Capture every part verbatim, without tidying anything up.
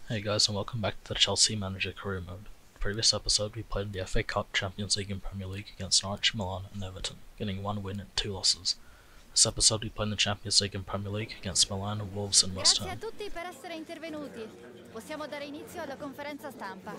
Hey guys, and welcome back to the Chelsea Manager Career Mode. In the previous episode, we played in the F A Cup, Champions League and Premier League against Norwich, Milan and Everton, getting one win and two losses. This episode, we played in the Champions League and Premier League against Milan, Wolves and West Grazie a Ham. tutti per essere intervenuti. Possiamo dare inizio alla conferenza stampa.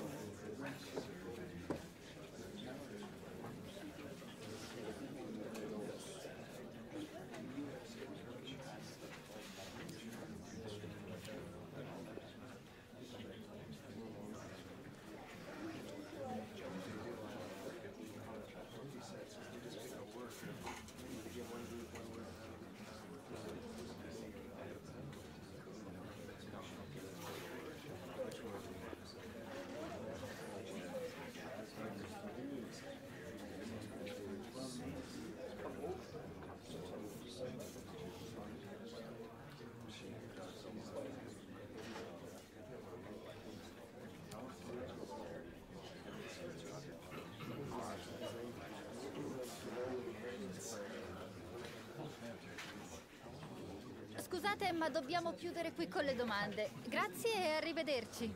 Scusate, ma dobbiamo chiudere qui con le domande. Grazie e arrivederci.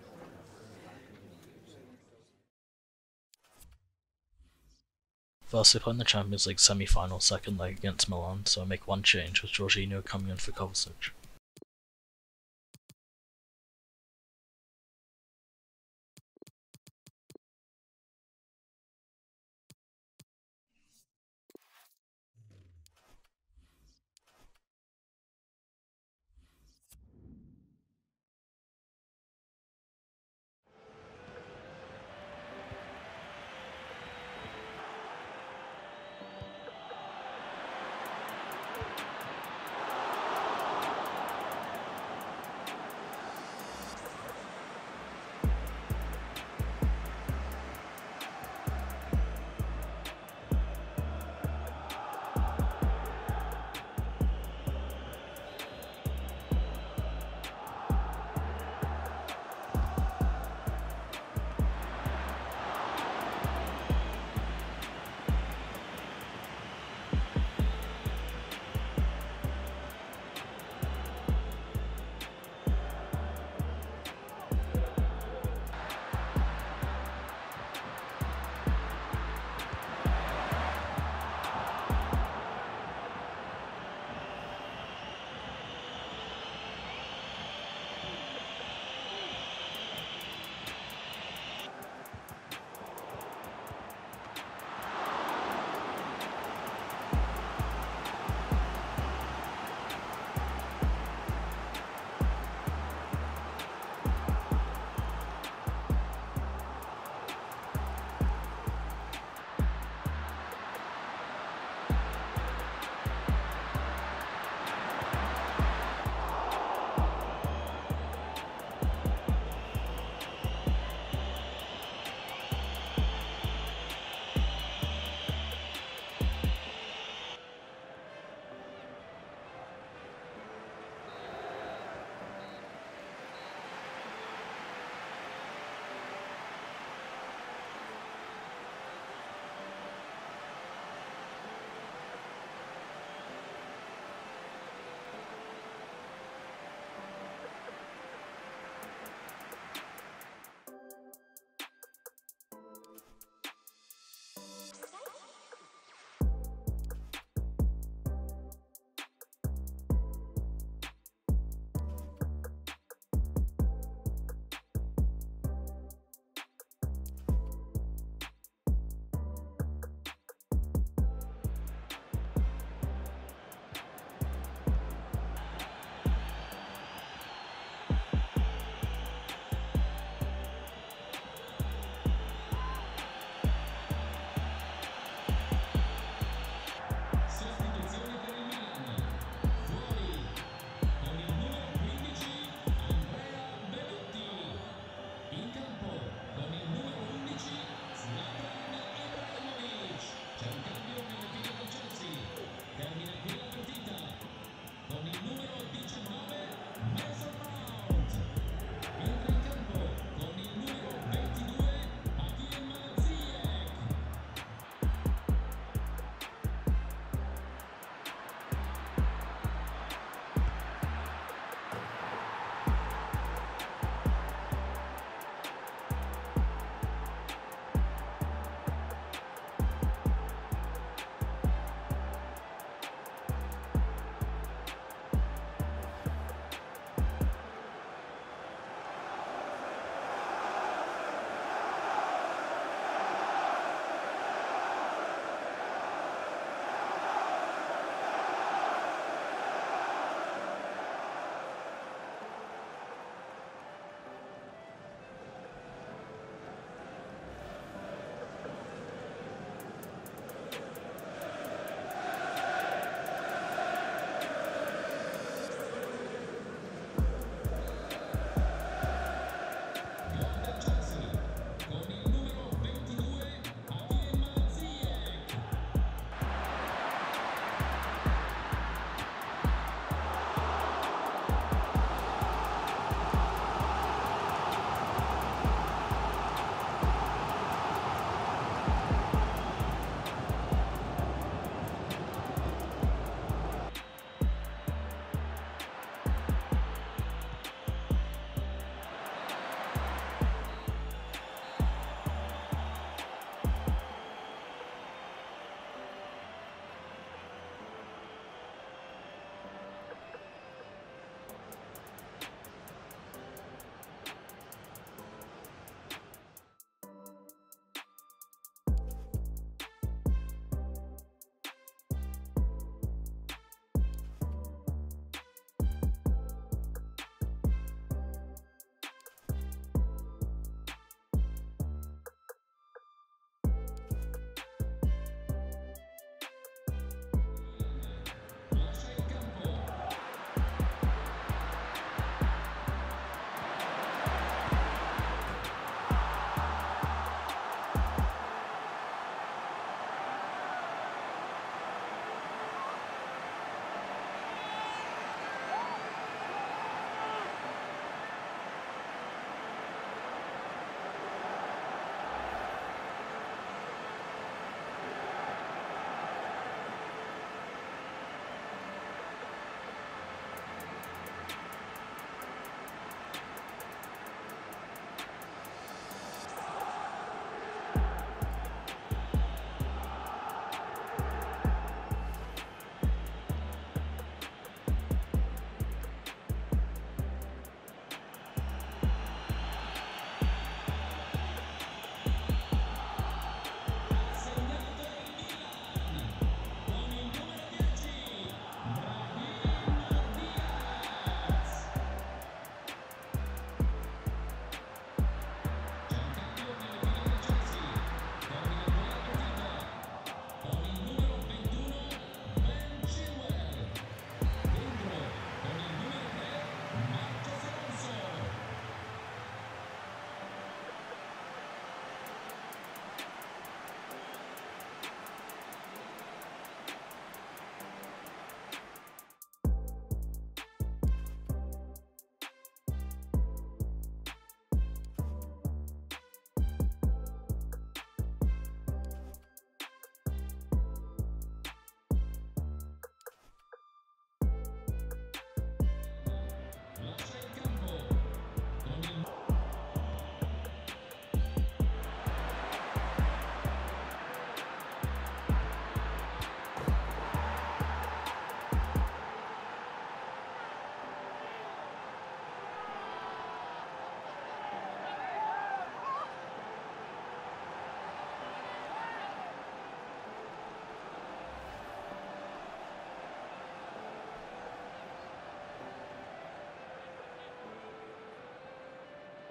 First, we played in the Champions League semi-final second leg against Milan, so I make one change, with Jorginho coming in for Kovacic.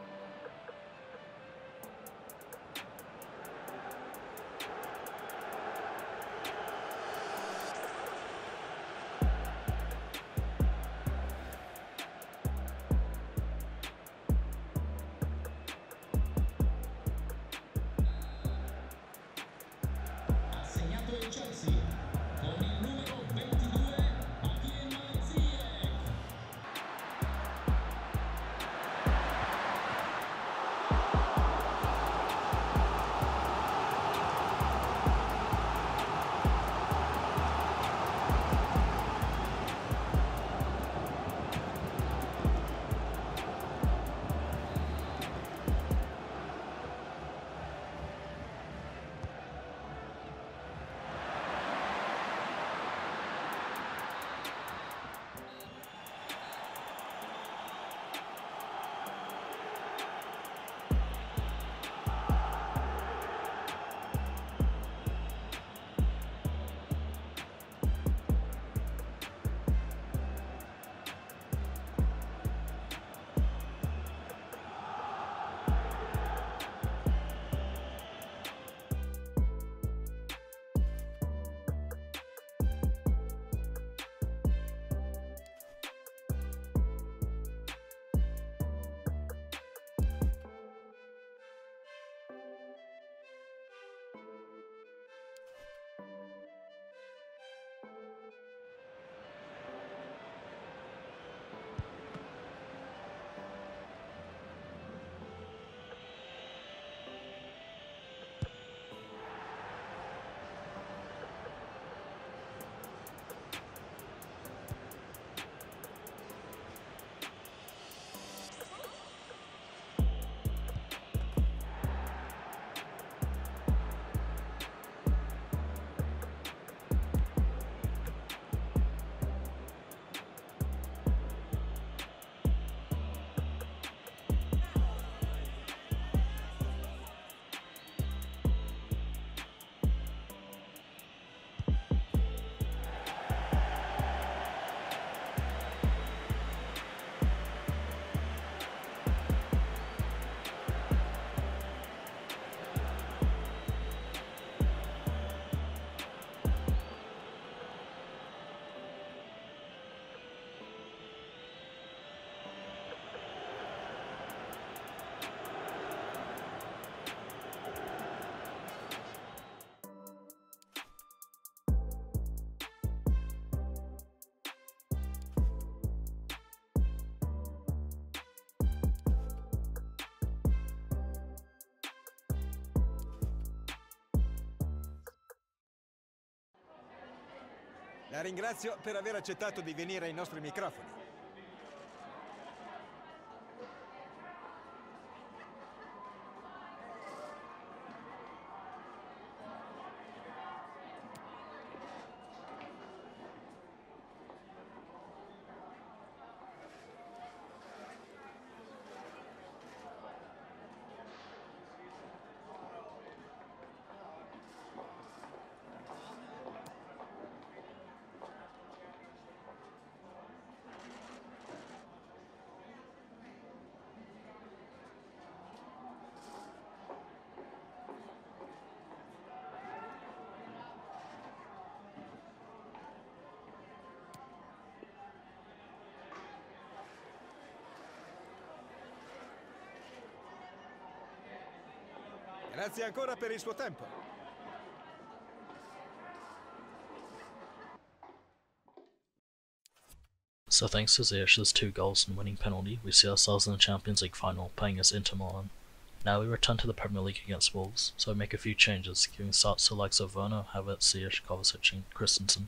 La ringrazio per aver accettato di venire ai nostri microfoni. Grazie ancora per il suo tempo. So thanks to Ziyech's two goals and winning penalty, we see ourselves in the Champions League final, playing as Inter Milan. Now we return to the Premier League against Wolves, so we make a few changes, giving starts to the likes of Werner, Havertz, Ziyech, Kovacic and Christensen.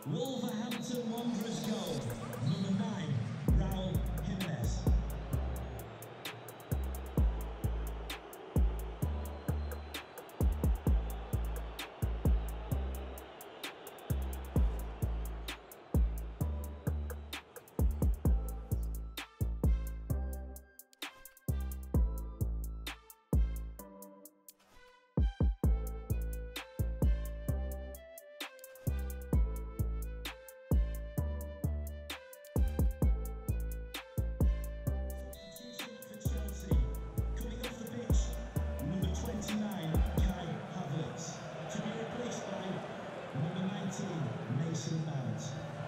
Wolverhampton Wanderers goal, number nine, Raul Jimenez. Mason Mount.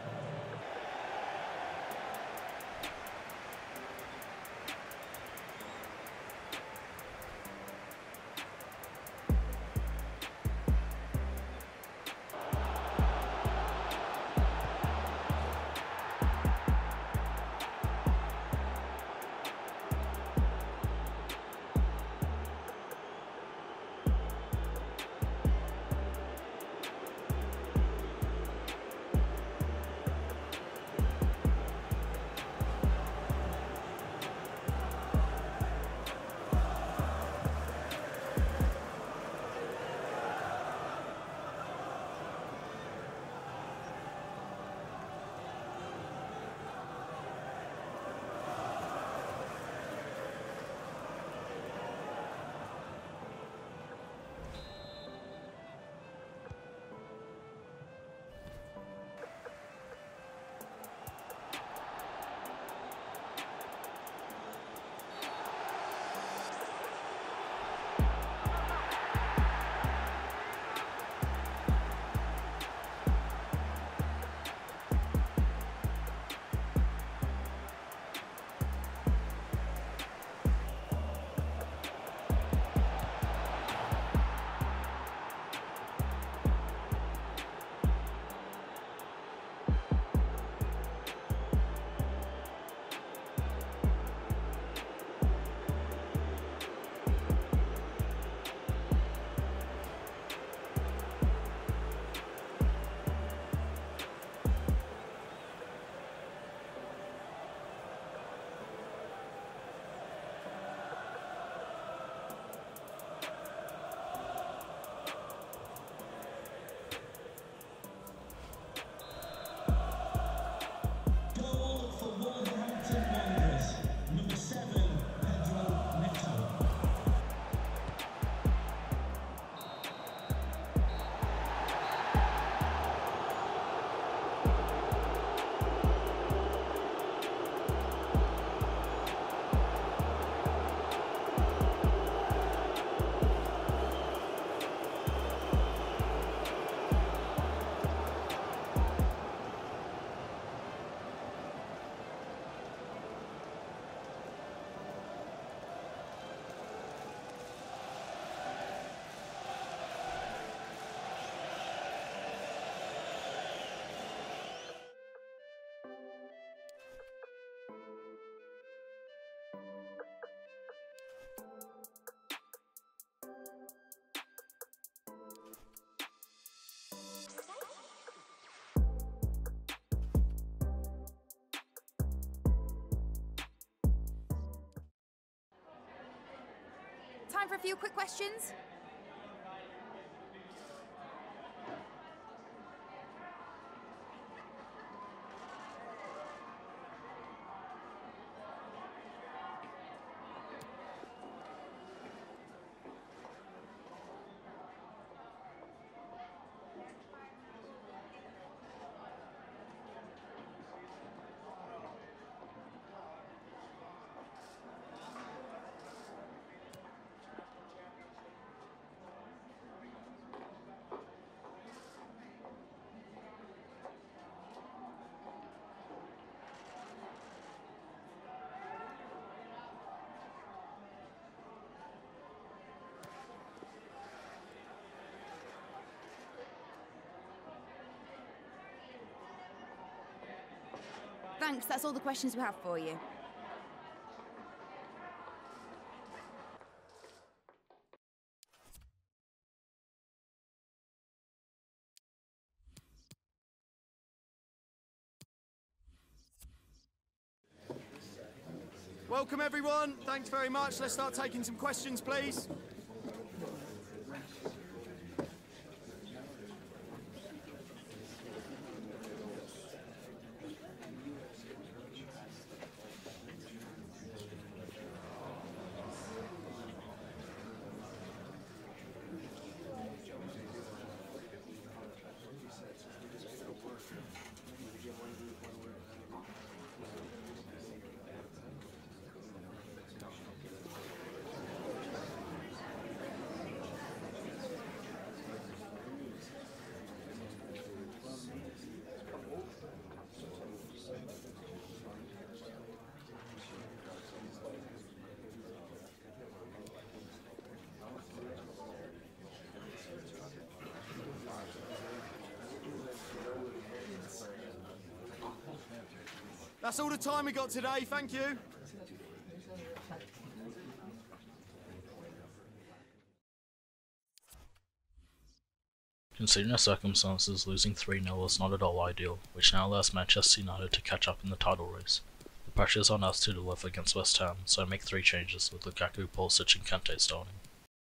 Time for a few quick questions? Thanks, that's all the questions we have for you. Welcome everyone, thanks very much. Let's start taking some questions, please. That's all the time we got today, thank you. Considering the circumstances, losing three nil was not at all ideal, which now allows Manchester United to catch up in the title race. The pressure is on us to deliver against West Ham, so I make three changes with Lukaku, Pulisic and Kante starting.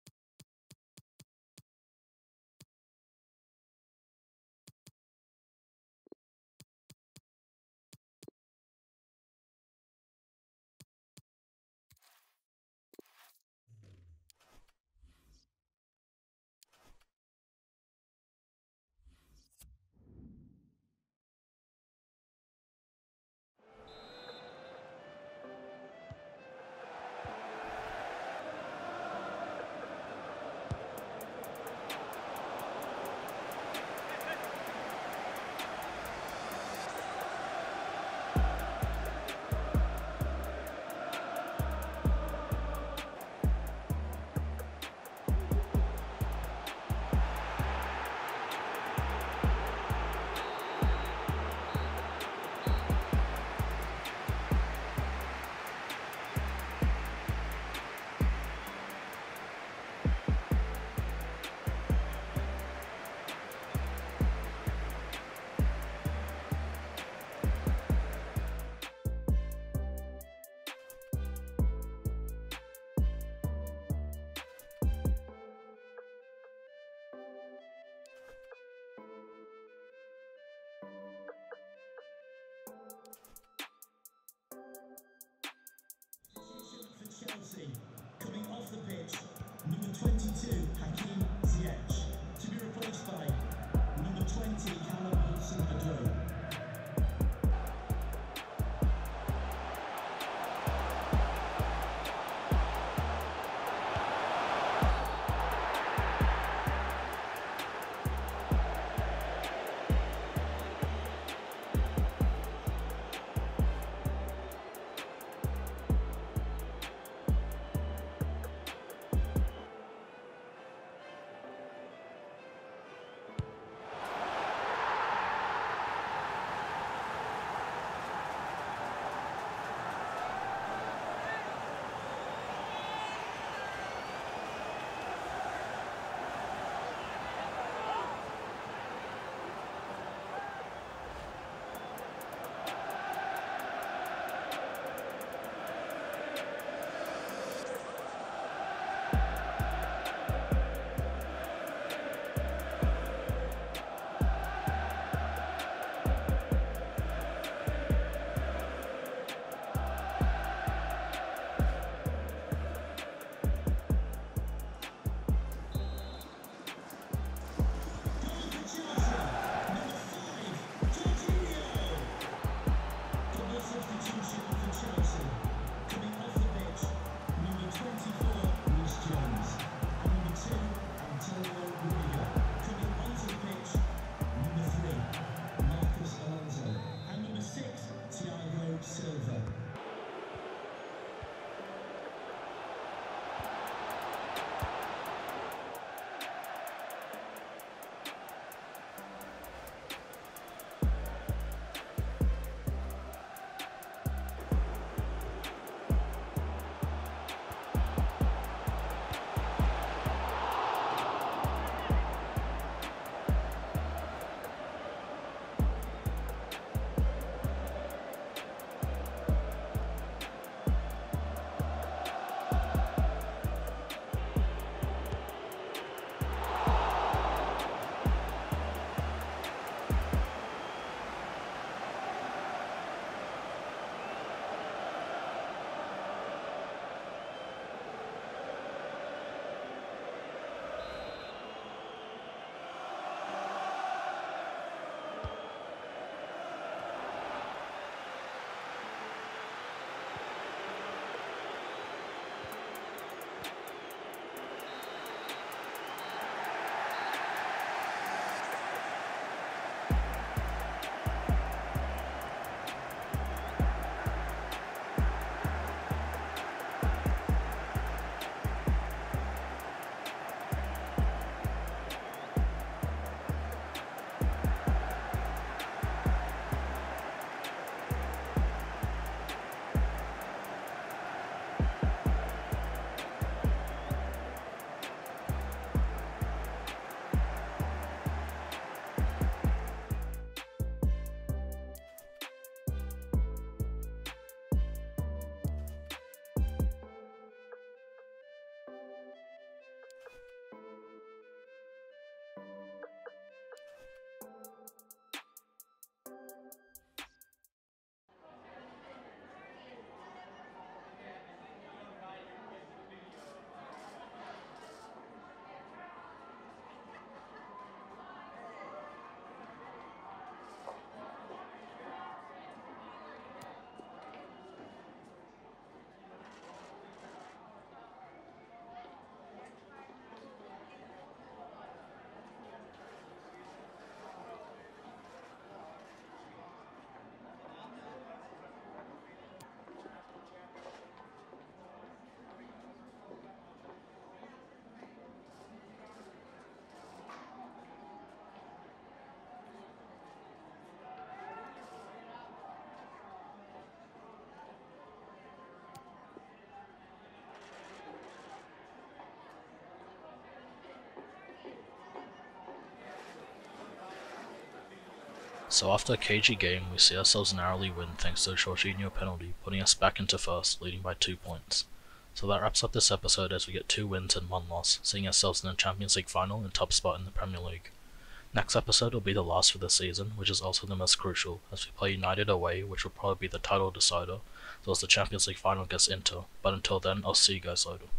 Chelsea, coming off the pitch, number twenty-two, Hakim Ziyech, to be replaced by number twenty, Callum Hudson-Odoi. So after a cagey game, we see ourselves narrowly win thanks to a Jorginho penalty, putting us back into first, leading by two points. So that wraps up this episode as we get two wins and one loss, seeing ourselves in the Champions League final and top spot in the Premier League. Next episode will be the last for the season, which is also the most crucial, as we play United away, which will probably be the title decider, as well as the Champions League final against Inter, but until then, I'll see you guys later.